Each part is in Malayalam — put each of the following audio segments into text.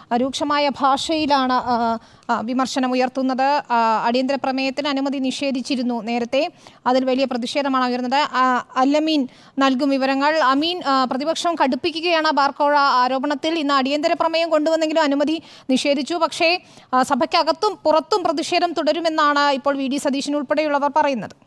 രൂക്ഷമായ ഭാഷയിലാണ് വിമർശനം ഉയർത്തുന്നത്. അടിയന്തര പ്രമേയത്തിന് അനുമതി നിഷേധിച്ചിരുന്നു നേരത്തെ. അതിൽ വലിയ പ്രതിഷേധമാണ് ഉയർന്നത്. അല്ലമീൻ നൽകും വിവരങ്ങൾ. അമീൻ, പ്രതിപക്ഷം കടുപ്പിക്കുകയാണ് ബാർക്കോഴ ആരോപണത്തിൽ. ഇന്ന് അടിയന്തര പ്രമേയം കൊണ്ടുവന്നെങ്കിലും അനുമതി നിഷേധിച്ചു. പക്ഷേ സഭയ്ക്കകത്തും പുറത്തും പ്രതിഷേധം തുടരുമെന്നാണ് ഇപ്പോൾ വി ഡി സതീശൻ ഉൾപ്പെടെയുള്ളവർ പറയുന്നത്.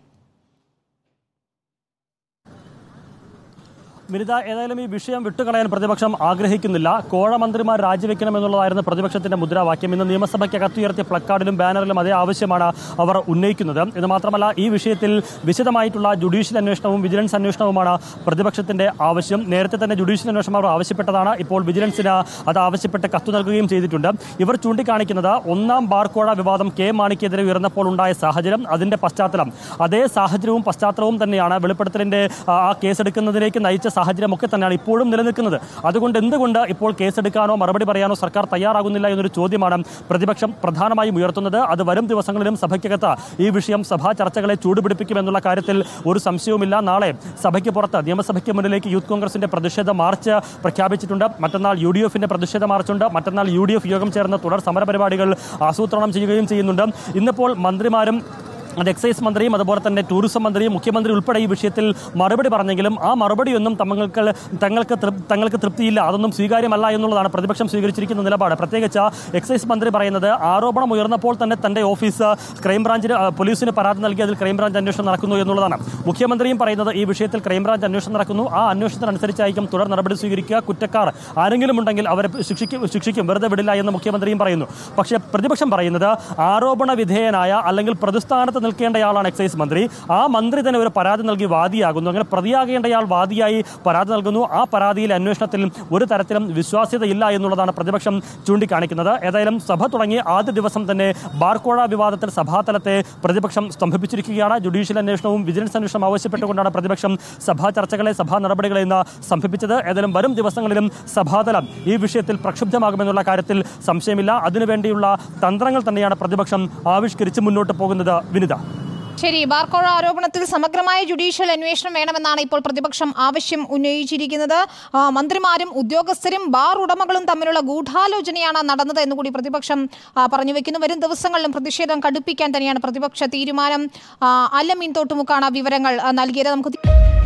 വിനിത, ഏതായാലും ഈ വിഷയം വിട്ടുകളയാൻ പ്രതിപക്ഷം ആഗ്രഹിക്കുന്നില്ല. കോഴ മന്ത്രിമാർ രാജിവെക്കണമെന്നുള്ളതായിരുന്നു പ്രതിപക്ഷത്തിന്റെ മുദ്രാവാക്യം. ഇന്ന് നിയമസഭയ്ക്കകത്തുയർത്തിയ പ്ലക്കാർഡിലും ബാനറിലും അതേ ആവശ്യമാണ് അവർ ഉന്നയിക്കുന്നത്. ഇത് മാത്രമല്ല, ഈ വിഷയത്തിൽ വിശദമായിട്ടുള്ള ജുഡീഷ്യൽ അന്വേഷണവും വിജിലൻസ് അന്വേഷണവുമാണ് പ്രതിപക്ഷത്തിന്റെ ആവശ്യം. നേരത്തെ തന്നെ ജുഡീഷ്യൽ അന്വേഷണം അവർ ആവശ്യപ്പെട്ടതാണ്. ഇപ്പോൾ വിജിലൻസിന് അത് ആവശ്യപ്പെട്ട് കത്ത് നൽകുകയും ചെയ്തിട്ടുണ്ട്. ഇവർ ചൂണ്ടിക്കാണിക്കുന്നത് ഒന്നാം ബാർക്കോഴ വിവാദം കെ മാണിക്കെതിരെ ഉയർന്നപ്പോൾ ഉണ്ടായ സാഹചര്യം, അതിന്റെ പശ്ചാത്തലം, അതേ സാഹചര്യവും പശ്ചാത്തലവും തന്നെയാണ് വെളിപ്പെടുത്തലിന്റെ ആ കേസെടുക്കുന്നതിലേക്ക് നയിച്ച സാഹചര്യമൊക്കെ തന്നെയാണ് ഇപ്പോഴും നിലനിൽക്കുന്നത്. അതുകൊണ്ട് എന്തുകൊണ്ട് ഇപ്പോൾ കേസെടുക്കാനോ മറുപടി പറയാനോ സർക്കാർ തയ്യാറാകുന്നില്ല എന്നൊരു ചോദ്യമാണ് പ്രതിപക്ഷം പ്രധാനമായും ഉയർത്തുന്നത്. അത് വരും ദിവസങ്ങളിലും സഭയ്ക്കകത്ത് ഈ വിഷയം സഭാ ചർച്ചകളെ ചൂടുപിടിപ്പിക്കുമെന്നുള്ള കാര്യത്തിൽ ഒരു സംശയവുമില്ല. നാളെ സഭയ്ക്ക് പുറത്ത് നിയമസഭയ്ക്ക് മുന്നിലേക്ക് യൂത്ത് കോൺഗ്രസിന്റെ പ്രതിഷേധ മാർച്ച് പ്രഖ്യാപിച്ചിട്ടുണ്ട്. മറ്റന്നാൾ UDFന്റെ പ്രതിഷേധ മാർച്ചുണ്ട്. മറ്റന്നാൾ UDF യോഗം ചേർന്ന് തുടർ സമരപരിപാടികൾ ആസൂത്രണം ചെയ്യുകയും ചെയ്യുന്നുണ്ട്. ഇന്നിപ്പോൾ മന്ത്രിമാരും എക്സൈസ് മന്ത്രിയും അതുപോലെ തന്നെ ടൂറിസം മന്ത്രിയും മുഖ്യമന്ത്രി ഉൾപ്പെടെ ഈ വിഷയത്തിൽ മറുപടി പറഞ്ഞെങ്കിലും ആ മറുപടിയൊന്നും തങ്ങൾക്ക് തൃപ്തിയില്ല, അതൊന്നും സ്വീകാര്യമല്ല എന്നുള്ളതാണ് പ്രതിപക്ഷം സ്വീകരിച്ചിരിക്കുന്ന നിലപാട്. പ്രത്യേകിച്ച് എക്സൈസ് മന്ത്രി പറയുന്നത് ആരോപണം ഉയർന്നപ്പോൾ തന്നെ തന്റെ ഓഫീസ് ക്രൈംബ്രാഞ്ചിന് പോലീസിന് പരാതി നൽകി അതിൽ ക്രൈംബ്രാഞ്ച് അന്വേഷണം നടക്കുന്നു എന്നുള്ളതാണ്. മുഖ്യമന്ത്രിയും പറയുന്നത് ഈ വിഷയത്തിൽ ക്രൈംബ്രാഞ്ച് അന്വേഷണം നടക്കുന്നു, ആ അന്വേഷണത്തിനനുസരിച്ചായിരിക്കും തുടർ നടപടി സ്വീകരിക്കുക, കുറ്റക്കാർ ആരെങ്കിലും ഉണ്ടെങ്കിൽ അവരെ ശിക്ഷിക്കും, വെറുതെ വിടില്ല എന്ന് മുഖ്യമന്ത്രിയും പറയുന്നു. പക്ഷേ പ്രതിപക്ഷം പറയുന്നത് ആരോപണ വിധേയനായ അല്ലെങ്കിൽ പ്രതിസ്ഥാനത്ത് നിൽക്കേണ്ടയാളാണ് എക്സൈസ് മന്ത്രി. ആ മന്ത്രി തന്നെ ഒരു പരാതി നൽകി വാദിയാകുന്നു. അങ്ങനെ പ്രതിയാകേണ്ടയാൾ വാദിയായി പരാതി നൽകുന്നു. ആ പരാതിയിലെ അന്വേഷണത്തിൽ ഒരു തരത്തിലും വിശ്വാസ്യതയില്ല എന്നുള്ളതാണ് പ്രതിപക്ഷം ചൂണ്ടിക്കാണിക്കുന്നത്. ഏതായാലും സഭ തുടങ്ങിയ ആദ്യ ദിവസം തന്നെ ബാർക്കോഴ വിവാദത്തിൽ സഭാതലത്തെ പ്രതിപക്ഷം സ്തംഭിപ്പിച്ചിരിക്കുകയാണ്. ജുഡീഷ്യൽ അന്വേഷണവും വിജിലൻസ് അന്വേഷണം ആവശ്യപ്പെട്ടുകൊണ്ടാണ് പ്രതിപക്ഷം സഭാ ചർച്ചകളെ സഭാ നടപടികളെ ഇന്ന് സ്തംഭിപ്പിച്ചത്. ഏതായാലും വരും ദിവസങ്ങളിലും സഭാതലം ഈ വിഷയത്തിൽ പ്രക്ഷുബ്ധമാകുമെന്നുള്ള കാര്യത്തിൽ സംശയമില്ല. അതിനുവേണ്ടിയുള്ള തന്ത്രങ്ങൾ തന്നെയാണ് പ്രതിപക്ഷം ആവിഷ്കരിച്ച് മുന്നോട്ട് പോകുന്നത്. വിനിത, ശരി, ബാർക്കോഴ ആരോപണത്തിൽ സമഗ്രമായ ജുഡീഷ്യൽ അന്വേഷണം വേണമെന്നാണ് ഇപ്പോൾ പ്രതിപക്ഷം ആവശ്യം ഉന്നയിച്ചിരിക്കുന്നത്. മന്ത്രിമാരും ഉദ്യോഗസ്ഥരും ബാർ ഉടമകളും തമ്മിലുള്ള ഗൂഢാലോചനയാണ് നടന്നത് എന്നുകൂടി പ്രതിപക്ഷം പറഞ്ഞു വെക്കുന്നു. വരും ദിവസങ്ങളിലും പ്രതിഷേധം കടുപ്പിക്കാൻ തന്നെയാണ് പ്രതിപക്ഷ തീരുമാനം. അല്ലമീൻ തോട്ടുമുക്കാണ് വിവരങ്ങൾ നൽകിയത്. നമുക്ക്